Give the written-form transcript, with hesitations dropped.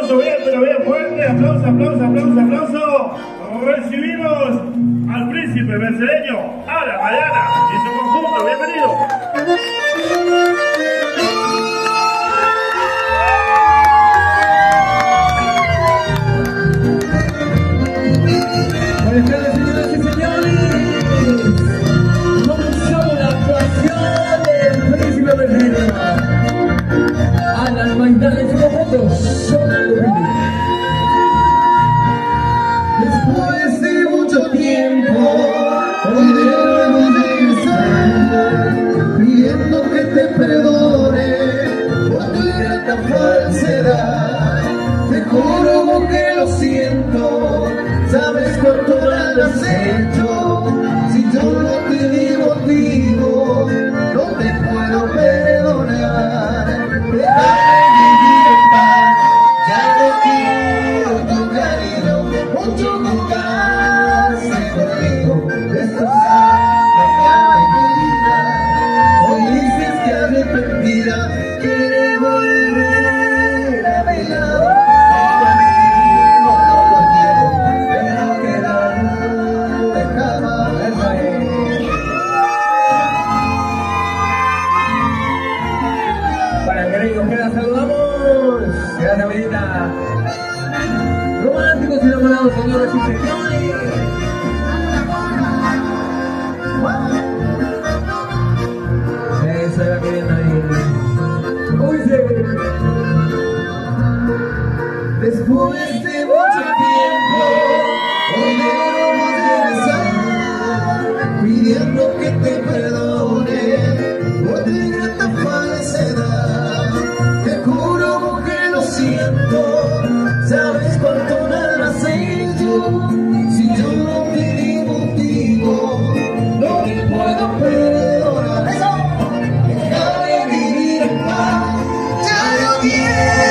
aplauso bien, pero bien fuerte. Aplauso, aplauso, aplauso, aplauso. Recibimos al príncipe brasileño, Alan Ayala, y su conjunto. Bienvenido. Buenas tardes, señoras y señores. Comenzamos la actuación del príncipe brasileño. Alan Ayala y su conjunto. Después de mucho tiempo, hoy debemos regresar, pidiendo que te perdone por tu grata falsedad. Te juro que lo siento, sabes cuánto mal has hecho. Si yo no te di motivo, no te puedo perdonar. Déjame vivir en paz, ya no quiero tu cariño. Mucho jugaste conmigo, destrozando mi vida. Hoy dices que arrepentida quieres volver a mi lado. Para queridos, que la saludamos. Gracias, Amelita. Románticos y enamorados, señoras y señores. Se va queriendo ahí. Uy, sí. Después de mucho tiempo, hoy debemos regresar, pidiendo que te perdone por tu grata falsedad. Te juro que lo siento, sabes cuánto mal has hecho. Si yo no te di motivo, no te puedo perdonar. Déjame vivir en paz, ya no quiero.